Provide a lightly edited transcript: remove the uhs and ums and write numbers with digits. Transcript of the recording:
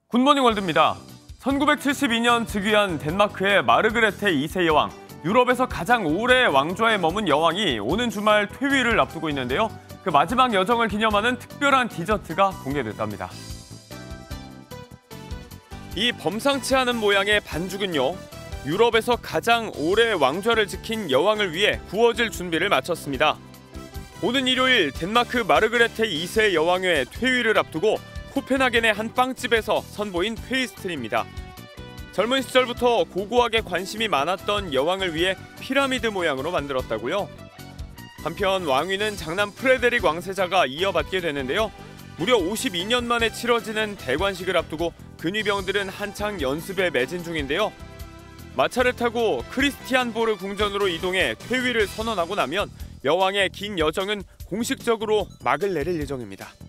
굿모닝 월드입니다. 1972년 즉위한 덴마크의 마르그레테 2세 여왕, 유럽에서 가장 오래 왕좌에 머문 여왕이 오는 주말 퇴위를 앞두고 있는데요. 그 마지막 여정을 기념하는 특별한 디저트가 공개됐답니다. 이 범상치 않은 모양의 반죽은요, 유럽에서 가장 오래 왕좌를 지킨 여왕을 위해 구워질 준비를 마쳤습니다. 오는 일요일 덴마크 마르그레테 2세 여왕의 퇴위를 앞두고 코펜하겐의 한 빵집에서 선보인 페이스트리입니다. 젊은 시절부터 고고하게 관심이 많았던 여왕을 위해 피라미드 모양으로 만들었다고요. 한편 왕위는 장남 프레데릭 왕세자가 이어받게 되는데요. 무려 52년 만에 치러지는 대관식을 앞두고 근위병들은 한창 연습에 매진 중인데요. 마차를 타고 크리스티안보르 궁전으로 이동해 퇴위를 선언하고 나면 여왕의 긴 여정은 공식적으로 막을 내릴 예정입니다.